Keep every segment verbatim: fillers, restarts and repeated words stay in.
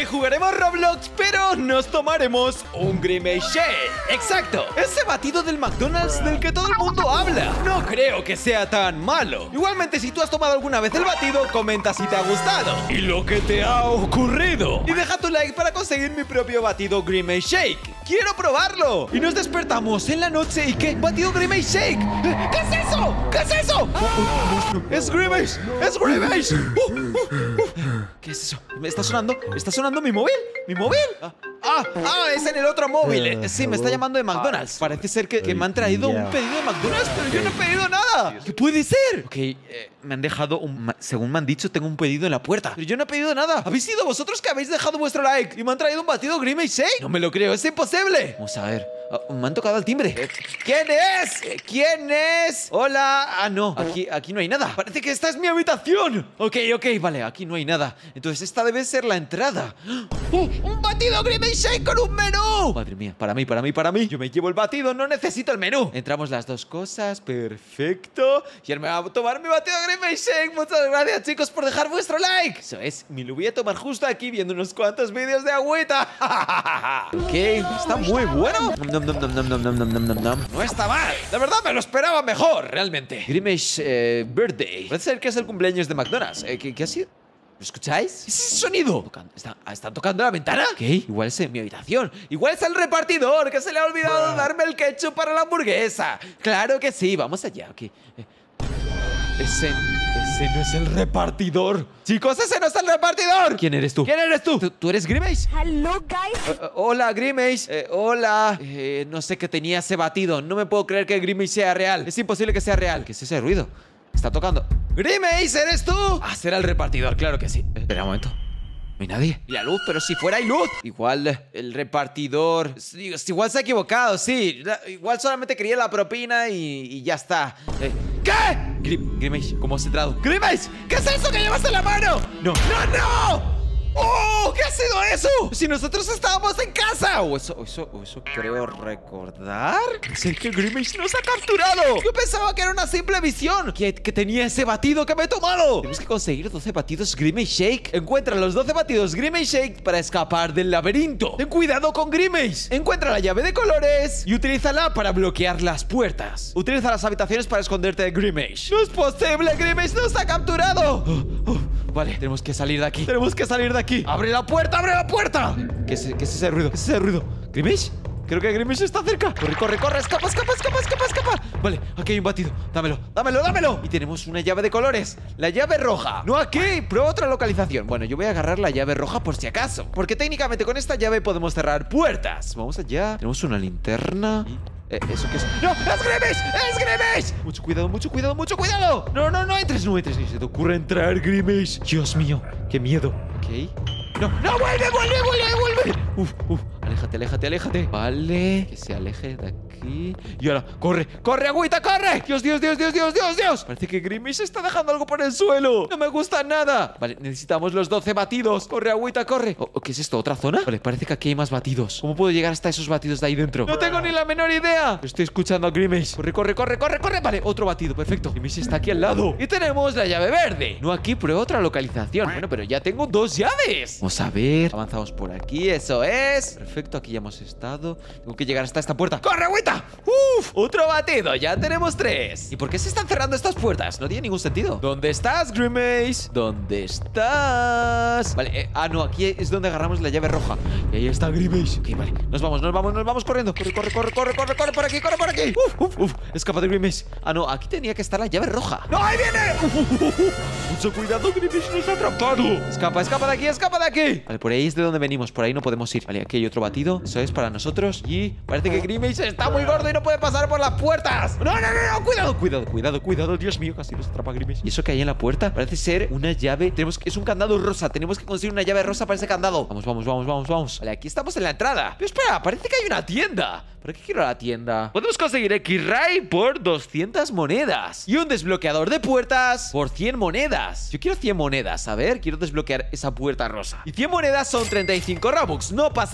jugaremos Roblox, pero nos tomaremos un Grimace Shake. Exacto, ese batido del McDonald's del que todo el mundo habla. No creo que sea tan malo. Igualmente, si tú has tomado alguna vez el batido, comenta si te ha gustado y lo que te ha ocurrido. Y deja tu like para conseguir mi propio batido Grimace Shake. ¡Quiero probarlo! Y nos despertamos en la noche y ¿qué? ¡Batido Grimace Shake! ¿Qué es eso? ¿Qué es eso? ¡Oh! ¡Es Grimace! ¡Es Grimace! Uh, uh, uh. ¿Qué es eso? ¿Me está sonando? ¿Está sonando mi móvil? ¿Mi móvil? Ah, ah, ah, es en el otro móvil. Eh, sí, me está llamando de McDonald's. Parece ser que, que me han traído un pedido de McDonald's, pero yo no he pedido nada. ¿Qué puede ser? Ok, eh, me han dejado un... Según me han dicho, tengo un pedido en la puerta, pero yo no he pedido nada. ¿Habéis sido vosotros que habéis dejado vuestro like y me han traído un batido Grimace Shake? No me lo creo, es imposible. Vamos a ver. Oh, me han tocado el timbre. Eh, ¿Quién es? Eh, ¿Quién es? Hola. Ah, no, aquí, aquí no hay nada. Parece que esta es mi habitación. Ok, ok, vale, aquí no hay nada. Entonces esta debe ser la entrada. ¡Oh! ¡Un batido Grimace Shake con un menú! Madre mía, para mí, para mí, para mí. Yo me llevo el batido, no necesito el menú. Entramos las dos cosas, perfecto. Y ahora me va a tomar mi batido Grimace Shake. Muchas gracias, chicos, por dejar vuestro like. Eso es, me lo voy a tomar justo aquí viendo unos cuantos vídeos de agüita. Ok, está muy bueno. Nom, nom, nom, nom, nom, nom, nom, nom, nom. No está mal. De verdad me lo esperaba mejor, realmente. Grimace eh, Birthday. Parece ser que es el cumpleaños de McDonald's. Eh, ¿qué, ¿Qué ha sido? ¿Lo escucháis? ¿Qué es ese sonido? ¿Están, ¿Están tocando la ventana? ¿Qué? Igual es en mi habitación. Igual es el repartidor que se le ha olvidado darme el ketchup para la hamburguesa. Claro que sí. Vamos allá. Ok. Eh, ese, ese no es el repartidor. Chicos, ese no es el repartidor. ¿Quién eres tú? ¿Quién eres tú? ¿Tú, tú eres Grimace? Hello, guys. Uh, uh, hola, Grimace. Eh, hola. Eh, no sé qué tenía ese batido. No me puedo creer que Grimace sea real. Es imposible que sea real. ¿Qué es ese ruido? Está tocando. ¡Grimace, eres tú! Ah, será el repartidor, claro que sí. eh, Espera un momento. No hay nadie. ¿Y la luz? Pero si fuera hay luz. Igual el repartidor... Igual se ha equivocado, sí. Igual solamente quería la propina y, y ya está. Eh, ¿Qué? Grim, Grimace, ¿cómo has entrado? ¡Grimace! ¿Qué es eso que llevas en la mano? ¡No! ¡No, no! ¡Oh! ¿Qué ha sido eso? Si nosotros estábamos en casa. O eso, o eso, o eso creo recordar. Es el que Grimace nos ha capturado. Yo pensaba que era una simple visión. Que, que tenía ese batido que me he tomado. Tenemos que conseguir doce batidos Grimace Shake. Encuentra los doce batidos Grimace Shake para escapar del laberinto. Ten cuidado con Grimace. Encuentra la llave de colores y utilízala para bloquear las puertas. Utiliza las habitaciones para esconderte de Grimace. ¡No es posible! ¡Grimace nos ha capturado! Oh, oh. Vale, tenemos que salir de aquí. Tenemos que salir de aquí. ¡Abre la puerta! ¡Abre la puerta! ¿Qué es, qué es ese ruido? ¿Qué es ese ruido? ¿Grimace? Creo que Grimace está cerca. Corre, corre, corre. Escapa, escapa, escapa, escapa, escapa. Vale, aquí hay un batido. Dámelo, dámelo, dámelo. Y tenemos una llave de colores. La llave roja. No aquí. Prueba otra localización. Bueno, yo voy a agarrar la llave roja por si acaso. Porque técnicamente con esta llave podemos cerrar puertas. Vamos allá. Tenemos una linterna. Eh, ¿Eso qué es? ¡No! ¡Es Grimace! ¡Es Grimace! Mucho cuidado, mucho cuidado, mucho cuidado. No, no, no entres, no entres. Ni se te ocurre entrar, Grimace. Dios mío, qué miedo. Ok. No, no, vuelve, vuelve, vuelve, vuelve. Uf, uf. Aléjate, aléjate, aléjate. Vale, que se aleje de aquí. Y ahora, corre, corre, agüita, corre. Dios, Dios, Dios, Dios, Dios, Dios, Dios. Parece que Grimace está dejando algo por el suelo. No me gusta nada. Vale, necesitamos los doce batidos. Corre, agüita, corre. Oh, ¿qué es esto? ¿Otra zona? Vale, parece que aquí hay más batidos. ¿Cómo puedo llegar hasta esos batidos de ahí dentro? No tengo ni la menor idea. Estoy escuchando a Grimace. Corre, corre, corre, corre, corre. Vale, otro batido, perfecto. Grimace está aquí al lado. Y tenemos la llave verde. No aquí, prueba otra localización. Bueno, pero ya tengo dos llaves. Vamos a ver. Avanzamos por aquí, eso es. Perfecto, aquí ya hemos estado. Tengo que llegar hasta esta puerta. ¡Corre, agüita! ¡Uf! Otro batido, ya tenemos tres. ¿Y por qué se están cerrando estas puertas? No tiene ningún sentido. ¿Dónde estás, Grimace? ¿Dónde estás? Vale, eh, ah, no, aquí es donde agarramos la llave roja. Y ahí está Grimace. Ok, vale, nos vamos, nos vamos, nos vamos corriendo. Corre, corre, corre, corre, corre, corre por aquí, corre por aquí. Uf, uf, uf. Escapa de Grimace. Ah, no, aquí tenía que estar la llave roja. ¡No, ahí viene! Uf, uf, uf, uf. Mucho cuidado, Grimace nos ha atrapado. Escapa, escapa de aquí, escapa de aquí. Vale, por ahí es de donde venimos, por ahí no podemos ir. Vale, aquí hay otro batido. Eso es para nosotros. Y parece que Grimace está muy gordo y no puede pasar por las puertas. No, no, no, no, cuidado, cuidado, cuidado, cuidado. Dios mío, casi nos atrapa Grimace. ¿Y eso que hay en la puerta? Parece ser una llave. Tenemos que... Es un candado rosa. Tenemos que conseguir una llave rosa para ese candado. Vamos, vamos, vamos, vamos, vamos. Vale, aquí estamos en la entrada. Pero espera, parece que hay una tienda. ¿Por qué quiero la tienda? Podemos conseguir X-Ray por doscientas monedas y un desbloqueador de puertas por cien monedas. Yo quiero cien monedas, a ver, quiero desbloquear esa puerta rosa. Y cien monedas son treinta y cinco Robux, no pasa nada.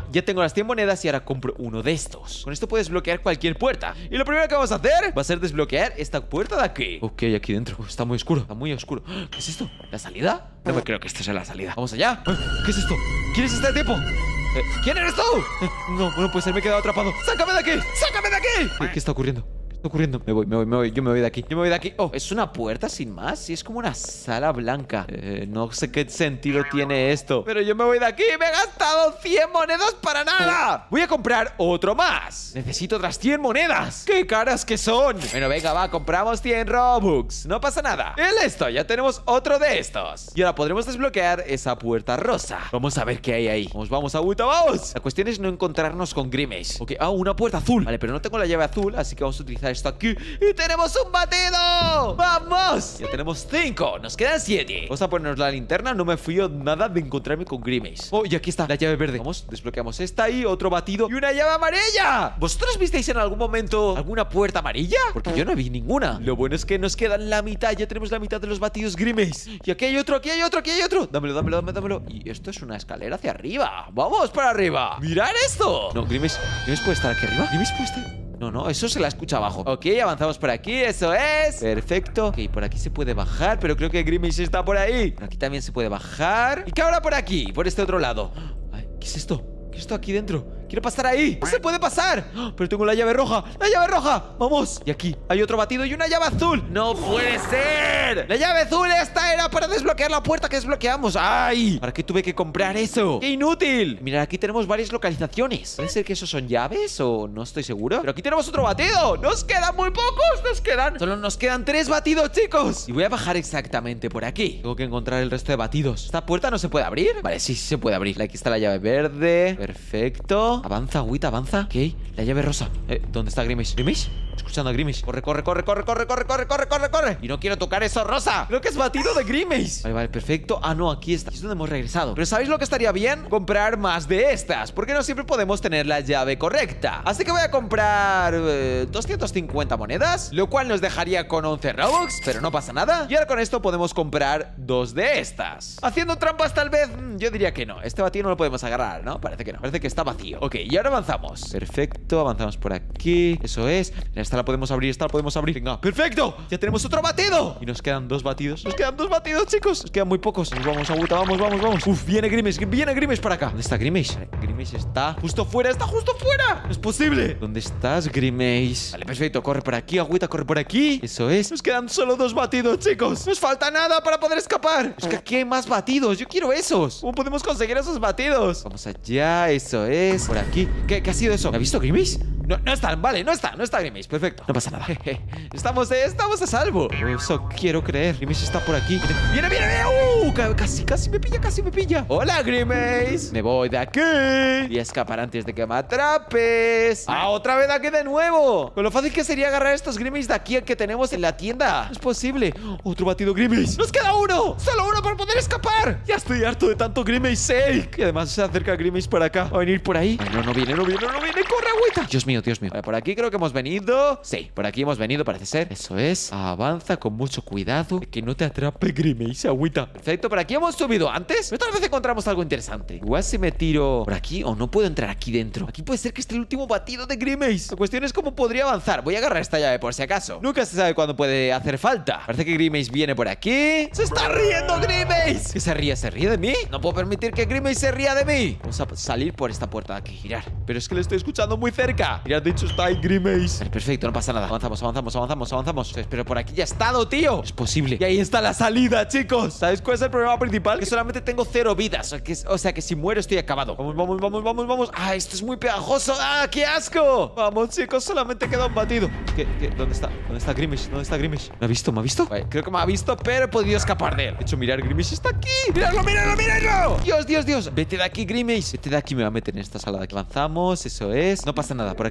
ya tengo las cien monedas y ahora compro uno de estos. Con esto puedes desbloquear cualquier puerta. Y lo primero que vamos a hacer va a ser desbloquear esta puerta de aquí. Ok, aquí dentro. Oh, está muy oscuro, está muy oscuro. ¿Qué es esto? ¿La salida? No me creo que esto sea la salida. Vamos allá. ¿Qué es esto? ¿Quién es este tipo? Eh, ¿Quién eres tú? Eh, no, no puede ser, me he quedado atrapado. ¡Sácame de aquí! ¡Sácame de aquí! ¿Qué, qué está ocurriendo? ¿Qué está ocurriendo? Me voy, me voy, me voy, yo me voy de aquí. Yo me voy de aquí. Oh, es una puerta sin más. Sí, es como una sala blanca. Eh, no sé qué sentido tiene esto. Pero yo me voy de aquí. Me he gastado cien monedas para nada. Voy a comprar otro más. Necesito otras cien monedas. ¡Qué caras que son! Bueno, venga, va, compramos cien Robux. No pasa nada. Y listo, ya tenemos otro de estos. Y ahora podremos desbloquear esa puerta rosa. Vamos a ver qué hay ahí. Vamos, vamos, agüita, vamos. La cuestión es no encontrarnos con Grimace. Ok, ah, una puerta azul. Vale, pero no tengo la llave azul, así que vamos a utilizar esto aquí. ¡Y tenemos un batido! ¡Vamos! Ya tenemos cinco. Nos quedan siete. Vamos a ponernos la linterna. No me fío nada de encontrarme con Grimace. Oh, y aquí está la llave verde. Vamos, desbloqueamos esta y otro batido. ¡Y una llave amarilla! ¿Vosotros visteis en algún momento alguna puerta amarilla? Porque yo no vi ninguna. Lo bueno es que nos quedan la mitad. Ya tenemos la mitad de los batidos Grimace. Y aquí hay otro, aquí hay otro, aquí hay otro. Dámelo, dámelo, dámelo, dámelo. Y esto es una escalera hacia arriba. ¡Vamos para arriba! ¡Mirad esto! No, Grimace, ¿Grimace puede estar aquí arriba? ¿Grimace puede estar...? No, no, eso se la escucha abajo. Ok, avanzamos por aquí, eso es. Perfecto. Ok, por aquí se puede bajar, pero creo que Grimace está por ahí. Por aquí también se puede bajar. Y que ahora por aquí, por este otro lado. Ay, ¿qué es esto? ¿Qué es esto aquí dentro? Quiero pasar ahí. ¡No se puede pasar! ¡Oh! Pero tengo la llave roja. ¡La llave roja! ¡Vamos! Y aquí hay otro batido y una llave azul. ¡No puede ser! ¡La llave azul esta era para desbloquear la puerta que desbloqueamos! ¡Ay! ¿Para qué tuve que comprar eso? ¡Qué inútil! Mirad, aquí tenemos varias localizaciones. ¿Puede ser que esos son llaves o no estoy seguro? Pero aquí tenemos otro batido. ¡Nos quedan muy pocos! ¡Nos quedan! Solo nos quedan tres batidos, chicos. Y voy a bajar exactamente por aquí. Tengo que encontrar el resto de batidos. ¿Esta puerta no se puede abrir? Vale, sí, sí se puede abrir. Aquí está la llave verde. Perfecto. Avanza, agüita, avanza. Ok, la llave rosa. Eh, ¿dónde está Grimace? ¿Grimace? Escuchando a Grimace. Corre, corre, corre, corre, corre, corre, corre, corre, corre, corre. Y no quiero tocar eso rosa. Creo que es batido de Grimace. Vale, vale, perfecto. Ah, no, aquí está. Aquí es donde hemos regresado. Pero ¿sabéis lo que estaría bien? Comprar más de estas. Porque no siempre podemos tener la llave correcta. Así que voy a comprar eh, doscientas cincuenta monedas, lo cual nos dejaría con once Robux, pero no pasa nada. Y ahora con esto podemos comprar dos de estas. Haciendo trampas tal vez, yo diría que no. Este batido no lo podemos agarrar, ¿no? Parece que no. Parece que está vacío. Ok, y ahora avanzamos. Perfecto, avanzamos por aquí. Eso es. Esta la podemos abrir, esta la podemos abrir. Venga, perfecto. Ya tenemos otro batido. Y nos quedan dos batidos. Nos quedan dos batidos, chicos. Nos quedan muy pocos. Nos vamos, agüita, vamos, vamos, vamos. Uf, viene Grimace, viene Grimace para acá. ¿Dónde está Grimace? Vale, Grimace está justo fuera, está justo fuera. No es posible. ¿Dónde estás, Grimace? Vale, perfecto. Corre por aquí, agüita, corre por aquí. Eso es. Nos quedan solo dos batidos, chicos. Nos falta nada para poder escapar. Es que aquí hay más batidos. Yo quiero esos. ¿Cómo podemos conseguir esos batidos? Vamos allá, eso es. Por aquí. ¿Qué, qué ha sido eso? ¿Me ha visto Grimace? No, no está, vale, no está, no está Grimace, perfecto. No pasa nada. Estamos, eh, estamos a salvo. Eso quiero creer. Grimace está por aquí. ¡Viene, viene, viene! ¡Uh! Casi, casi me pilla, casi me pilla. ¡Hola, Grimace! Me voy de aquí. Y a escapar antes de que me atrapes. ¡Ah, otra vez aquí de nuevo! Con lo fácil que sería agarrar estos Grimace de aquí que tenemos en la tienda. No es posible. Otro batido Grimace. ¡Nos queda uno! ¡Solo uno para poder escapar! Ya estoy harto de tanto Grimace Shake. Y además se acerca Grimace para acá. ¿Va a venir por ahí? Ay, no, no viene, no viene, no viene. ¡Corre, agüita! Dios mío, Dios mío. Vale, por aquí creo que hemos venido. Sí, por aquí hemos venido, parece ser. Eso es. Avanza con mucho cuidado. Que no te atrape Grimace, agüita. Perfecto, por aquí hemos subido antes. Pero tal vez encontramos algo interesante. Igual si me tiro por aquí o no puedo entrar aquí dentro. Aquí puede ser que esté el último batido de Grimace. La cuestión es cómo podría avanzar. Voy a agarrar esta llave por si acaso. Nunca se sabe cuándo puede hacer falta. Parece que Grimace viene por aquí. ¡Se está riendo Grimace! ¿Que se ríe? ¿Se ríe de mí? No puedo permitir que Grimace se ría de mí. Vamos a salir por esta puerta de aquí. Mirar. Pero es que le estoy escuchando muy cerca. Mirad, de hecho está ahí Grimace. Vale, perfecto, no pasa nada. Avanzamos, avanzamos, avanzamos, avanzamos. Pero por aquí ya ha estado, tío. Es posible. Y ahí está la salida, chicos. ¿Sabes cuál es el problema principal? Que solamente tengo cero vidas. O sea que, o sea que si muero estoy acabado. Vamos, vamos, vamos, vamos, vamos. Ah, esto es muy pegajoso. Ah, qué asco. Vamos, chicos, solamente queda un batido. ¿Qué, qué? ¿Dónde está? ¿Dónde está Grimace? ¿Dónde está Grimace? ¿Me ha visto? ¿Me ha visto? Vale, creo que me ha visto, pero he podido escapar de él. De hecho, mirar, Grimace está aquí. ¡Miradlo, miradlo, miradlo! Dios, Dios, Dios. Vete de aquí, Grimace. Vete de aquí, me va a meter en esta sala de aquí. Avanzamos, eso es. No pasa nada. Por aquí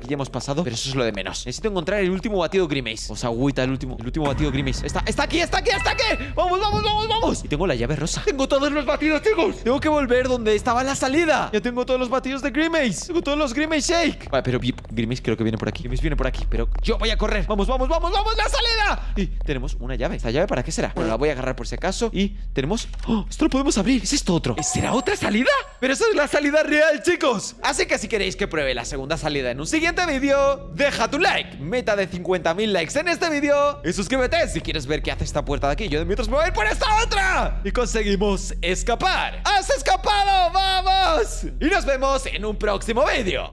ya hemos pasado, pero eso es lo de menos. Necesito encontrar el último batido Grimace. O sea, agüita, el último, el último batido Grimace. Está, está aquí, está aquí, está aquí. Vamos, vamos, vamos, vamos. Y tengo la llave rosa. Tengo todos los batidos, chicos. Tengo que volver donde estaba la salida. Ya tengo todos los batidos de Grimace. Tengo todos los Grimace Shake. Vale, pero Grimace creo que viene por aquí. Grimace viene por aquí, pero yo voy a correr. Vamos, vamos, vamos, vamos, la salida. Y tenemos una llave. ¿Esta llave para qué será? Bueno, la voy a agarrar por si acaso. Y tenemos... ¡Oh! Esto lo podemos abrir. ¿Es esto otro? ¿Será otra salida? Pero esa es la salida real, chicos. Así que si queréis que pruebe la segunda salida en un siguiente vídeo, deja tu like. Meta de cincuenta mil likes en este vídeo. Y suscríbete si quieres ver qué hace esta puerta de aquí. Yo de mientras me voy a ir por esta otra. Y conseguimos escapar. ¡Has escapado! ¡Vamos! Y nos vemos en un próximo vídeo.